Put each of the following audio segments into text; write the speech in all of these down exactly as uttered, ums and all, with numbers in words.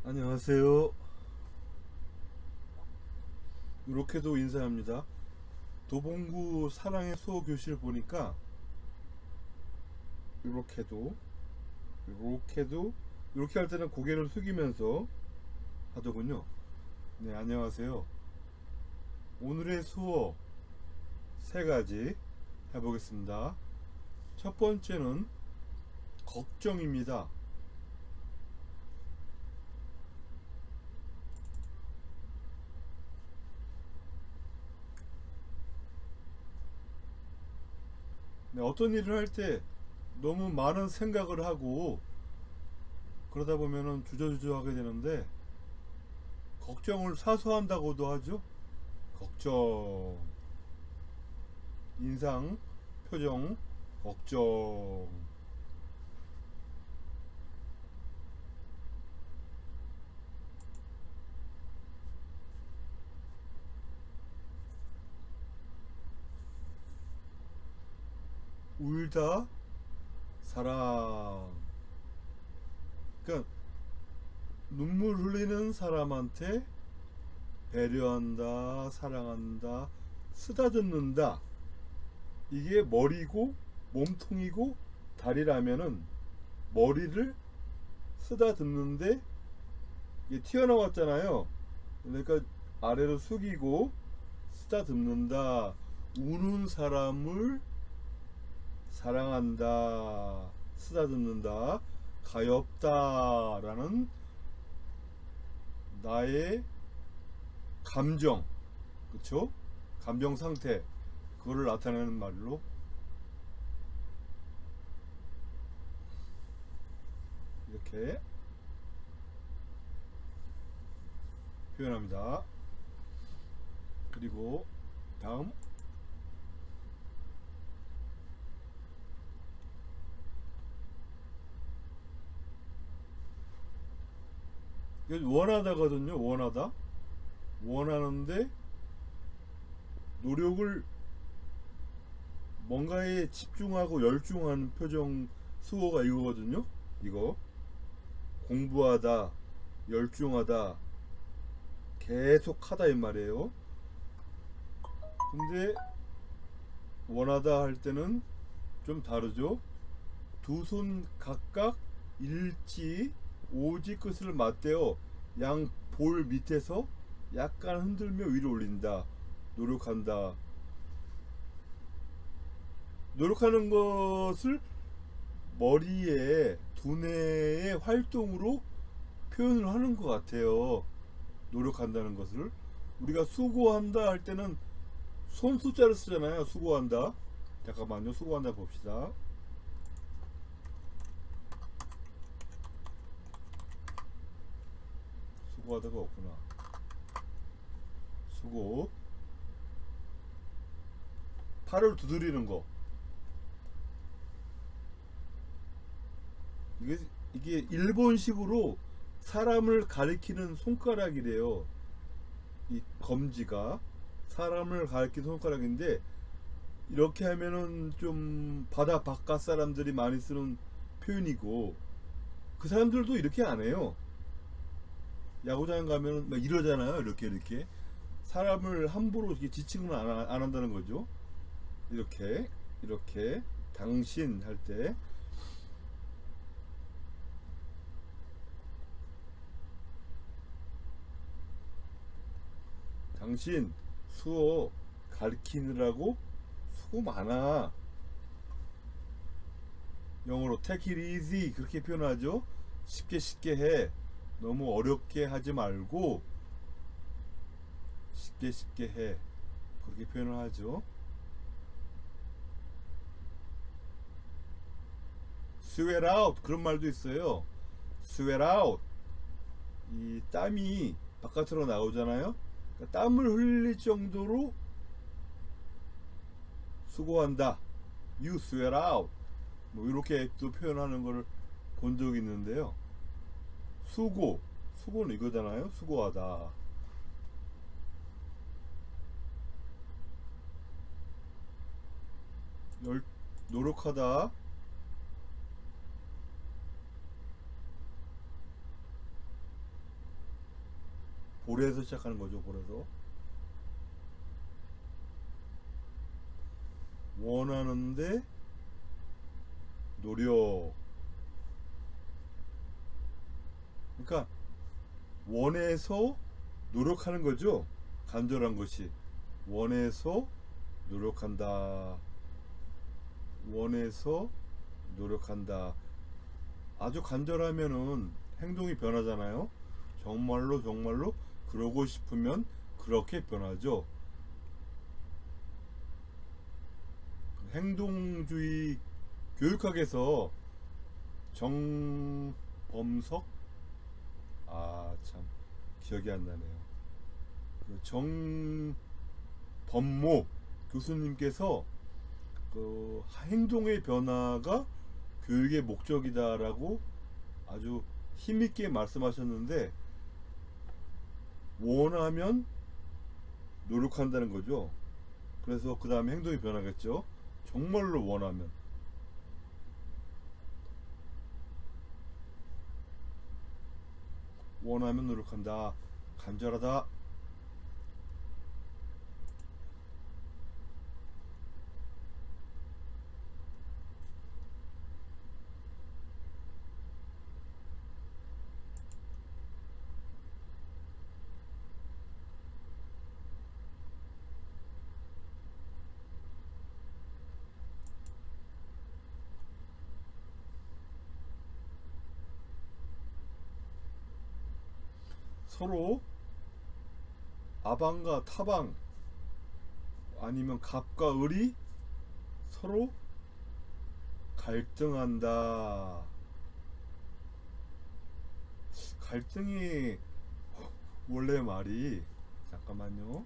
안녕하세요. 이렇게도 인사합니다. 도봉구 사랑의 수호 교실 보니까 이렇게도 이렇게도 이렇게 할 때는 고개를 숙이면서 하더군요. 네, 안녕하세요. 오늘의 수호 세 가지 해보겠습니다. 첫 번째는 걱정입니다. 네, 어떤 일을 할 때 너무 많은 생각을 하고 그러다 보면은 주저주저하게 되는데 걱정을 사소한다고도 하죠. 걱정, 인상, 표정, 걱정. 울다, 사랑. 그러니까 눈물 흘리는 사람한테 배려한다, 사랑한다, 쓰다듬는다. 이게 머리고 몸통이고 다리라면은 머리를 쓰다듬는데 이게 튀어나왔잖아요. 그러니까 아래로 숙이고 쓰다듬는다. 우는 사람을 사랑한다, 쓰다듬는다, 가엾다라는 나의 감정, 그쵸? 감정 상태, 그거를 나타내는 말로 이렇게 표현합니다. 그리고 다음, 이건 원하다거든요. 원하다. 원하는데 노력을 뭔가에 집중하고 열중하는 표정 수호가 이거거든요. 이거 공부하다, 열중하다, 계속 하다 이 말이에요. 근데 원하다 할 때는 좀 다르죠. 두 손 각각 일지 오지 끝을 맞대어 양 볼 밑에서 약간 흔들며 위로 올린다. 노력한다. 노력하는 것을 머리에 두뇌의 활동으로 표현을 하는 것 같아요. 노력한다는 것을 우리가 수고한다 할 때는 손 숫자를 쓰잖아요. 수고한다. 잠깐만요. 수고한다 봅시다. 수고하다가 없구나. 수고. 팔을 두드리는 거. 이게 이게 일본식으로 사람을 가리키는 손가락이래요. 이 검지가 사람을 가리키는 손가락인데 이렇게 하면은 좀 바다 바깥 사람들이 많이 쓰는 표현이고 그 사람들도 이렇게 안 해요. 야구장 가면 막 이러잖아요. 이렇게 이렇게 사람을 함부로 이렇게 지칭을 안, 안 한다는 거죠. 이렇게 이렇게 당신 할 때 당신 수어 가르치느라고 수고 많아. 영어로 take it easy 그렇게 표현하죠. 쉽게 쉽게 해. 너무 어렵게 하지 말고 쉽게 쉽게 해. 그렇게 표현을 하죠. sweat out 그런 말도 있어요. sweat out 이 땀이 바깥으로 나오잖아요. 그러니까 땀을 흘릴 정도로 수고한다. You sweat out. 뭐 이렇게 또 표현하는 걸 본 적이 있는데요. 수고, 수고는 이거잖아요. 수고하다. 열, 노력하다. 볼에서 시작하는 거죠. 볼에서 원하는데 노력. 그러니까 원해서 노력하는 거죠. 간절한 것이 원해서 노력한다. 원해서 노력한다. 아주 간절하면은 행동이 변하잖아요. 정말로 정말로 그러고 싶으면 그렇게 변하죠. 행동주의 교육학에서 정범석, 아 참 기억이 안 나네요. 그 정범모 교수님께서 그 행동의 변화가 교육의 목적이다라고 아주 힘있게 말씀하셨는데, 원하면 노력한다는 거죠. 그래서 그 다음에 행동이 변하겠죠. 정말로 원하면. 원하면 노력한다. 간절하다. 서로 아방과 타방 아니면 갑과 을이 서로 갈등한다. 갈등이 원래 말이, 잠깐만요.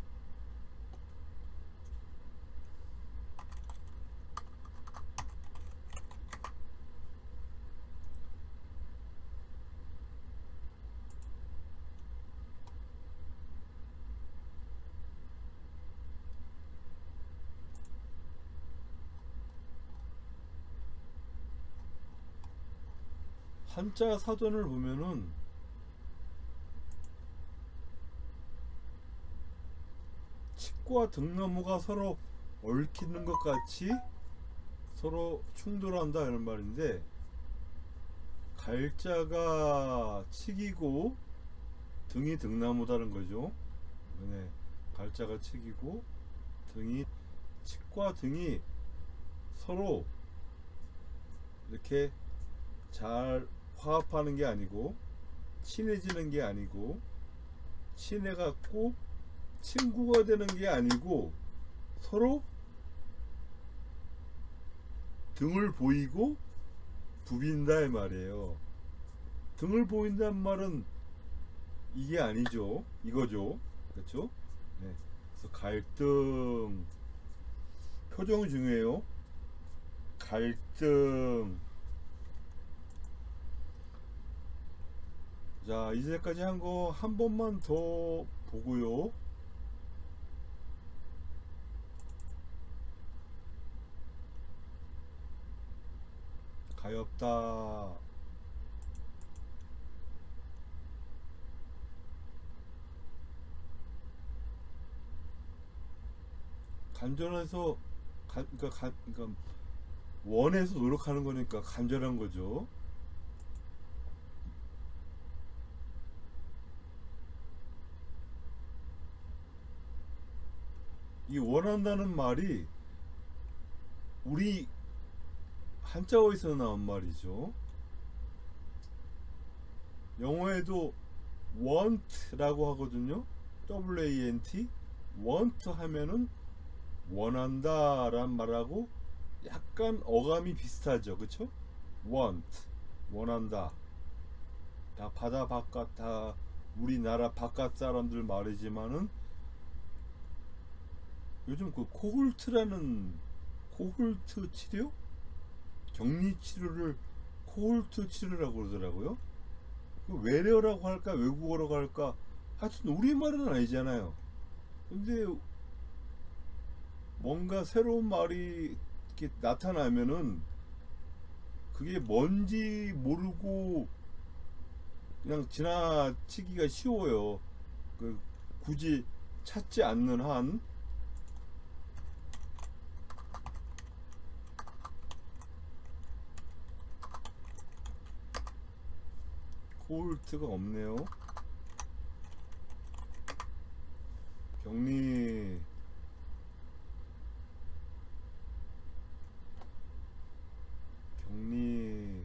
한자 사전을 보면은 칡과 등나무가 서로 얽히는 것 같이 서로 충돌한다 이런 말인데, 갈자가 칡이고 등이 등나무다는 거죠. 네, 갈자가 칡이고 등이, 칡과 등이 서로 이렇게 잘 화합하는 게 아니고 친해지는 게 아니고 친해갖고 친구가 되는 게 아니고 서로 등을 보이고 부빈다 이 말이에요. 등을 보인다는 말은 이게 아니죠. 이거죠. 그렇죠? 네. 그래서 갈등, 표정이 중요해요. 갈등. 자, 이제까지 한 거 한 번만 더 보고요. 가엾다. 간절해서 간, 그러니까, 간, 그러니까 원해서 노력하는 거니까 간절한 거죠. 이 원한다는 말이 우리 한자어에서 나온 말이죠. 영어에도 want라고 하거든요. 더블유 에이 엔 티. want 하면은 원한다 란 말하고 약간 어감이 비슷하죠. 그쵸? want, 원한다. 다 바다 바깥, 다 우리나라 바깥 사람들 말이지만은 요즘 그 코홀트라는, 코홀트 치료? 격리 치료를 코홀트 치료라고 그러더라고요. 외래어라고 할까 외국어라고 할까, 하여튼 우리말은 아니잖아요. 근데 뭔가 새로운 말이 이렇게 나타나면은 그게 뭔지 모르고 그냥 지나치기가 쉬워요. 그 굳이 찾지 않는 한 코울트가 없네요. 격리 격리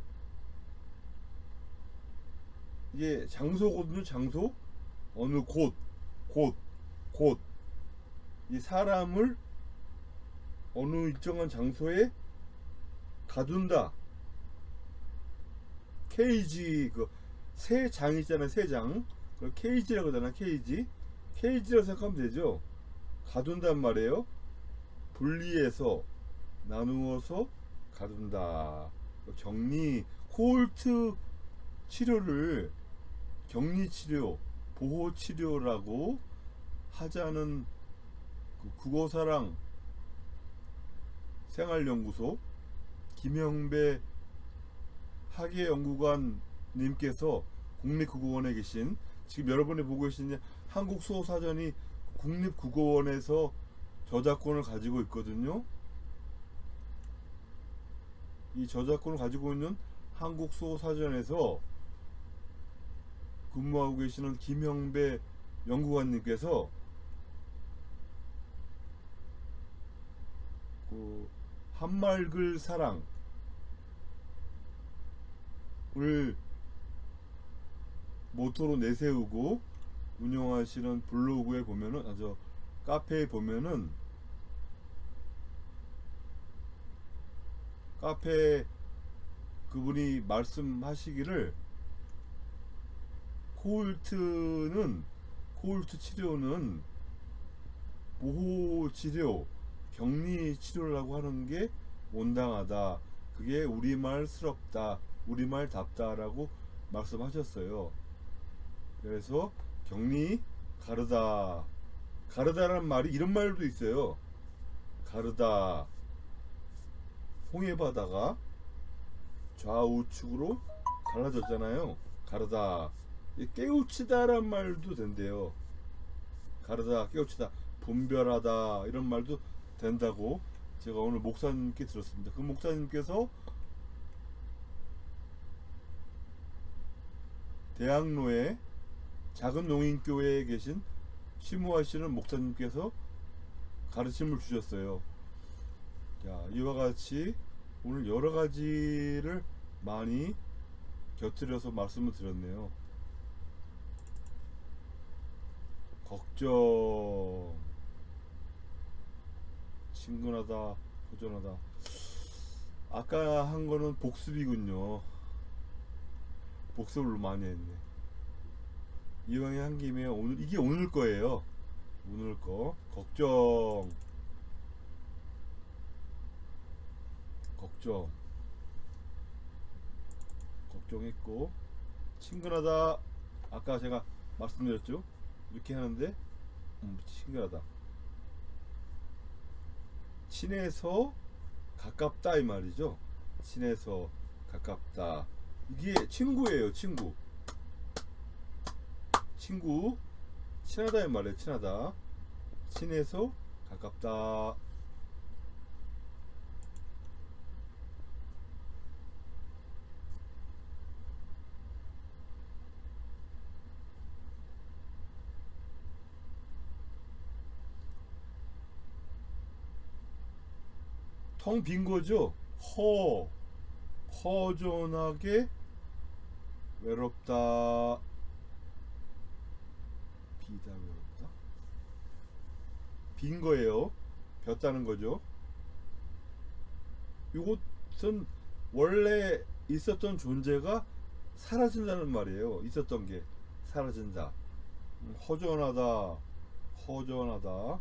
이게 장소거든요. 장소 어느 곳 곳 곳 이 사람을 어느 일정한 장소에 가둔다. 케이지 그 새 장 있잖아요. 새 장 그걸 케이지라고 하잖아. 케이지 케이지라고 생각하면 되죠. 가둔단 말이에요. 분리해서 나누어서 가둔다. 격리 코울트 치료를 격리 치료 보호 치료라고 하자는 그 국어사랑 생활연구소 김영배 학예연구관 님께서 국립국어원에 계신, 지금 여러분이 보고 계신 한국수호사전이 국립국어원에서 저작권을 가지고 있거든요. 이 저작권을 가지고 있는 한국수호사전에서 근무하고 계시는 김영배 연구관님께서 그 한말글 사랑을 모토로 내세우고 운영하시는 블로그에 보면은, 아저 카페에 보면은, 카페 그분이 말씀하시기를 코울트는 코울트 치료는 보호 치료, 격리 치료라고 하는 게 온당하다. 그게 우리말스럽다, 우리말답다라고 말씀하셨어요. 그래서 격리 가르다, 가르다라는 말이 이런 말도 있어요. 가르다, 홍해바다가 좌우측으로 갈라졌잖아요. 가르다, 깨우치다란 말도 된대요. 가르다, 깨우치다, 분별하다, 이런 말도 된다고 제가 오늘 목사님께 들었습니다. 그 목사님께서 대학로에 작은 농인교회에 계신 심우하시는 목사님께서 가르침을 주셨어요. 자, 이와 같이 오늘 여러 가지를 많이 곁들여서 말씀을 드렸네요. 걱정, 친근하다, 호전하다. 아까 한 거는 복습이군요. 복습을 많이 했네. 이왕에 한 김에 오늘, 이게 오늘 거예요. 오늘 거. 걱정, 걱정, 걱정했고, 친근하다. 아까 제가 말씀드렸죠. 이렇게 하는데 음, 친근하다. 친해서 가깝다 이 말이죠. 친해서 가깝다. 이게 친구예요. 친구. 친구. 친하다 이 말이에요. 친하다. 친해서 가깝다. 텅 빈 거죠. 허, 허전하게 외롭다. 비다, 외롭다. 빈 거예요. 볐다는 거죠. 이것은 원래 있었던 존재가 사라진다는 말이에요. 있었던 게 사라진다. 허전하다, 허전하다.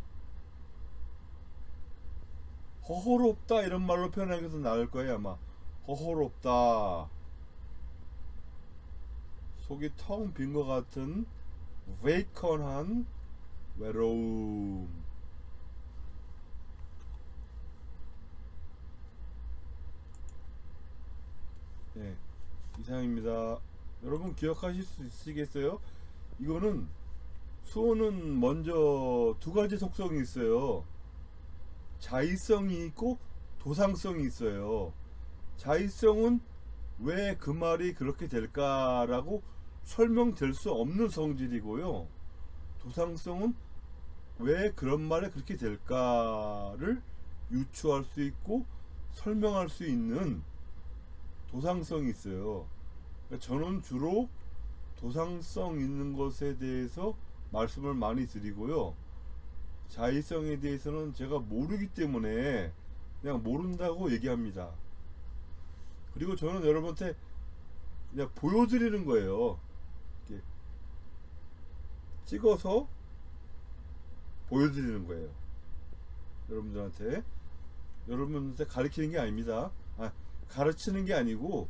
허허롭다 이런 말로 표현하기도 나을 거예요. 아마 허허롭다, 속이 텅 빈 것 같은 베이컨한 외로움. 네, 이상입니다. 여러분 기억하실 수 있으시겠어요? 이거는 수어는 먼저 두 가지 속성이 있어요. 자의성이 있고 도상성이 있어요. 자의성은 왜 그 말이 그렇게 될까라고 설명될 수 없는 성질이고요. 도상성은 왜 그런 말이 그렇게 될까를 유추할 수 있고 설명할 수 있는 도상성이 있어요. 그러니까 저는 주로 도상성 있는 것에 대해서 말씀을 많이 드리고요. 자의성에 대해서는 제가 모르기 때문에 그냥 모른다고 얘기합니다. 그리고 저는 여러분한테 그냥 보여드리는 거예요. 이렇게 찍어서 보여드리는 거예요. 여러분들한테 여러분한테 가르치는 게 아닙니다. 아, 가르치는 게 아니고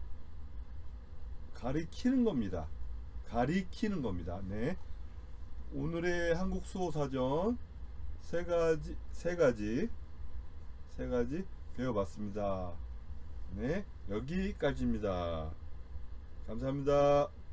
가리키는 겁니다. 가리키는 겁니다. 네. 오늘의 한국 수어 사전 세 가지 세 가지 세 가지 배워봤습니다. 네, 여기까지입니다. 감사합니다.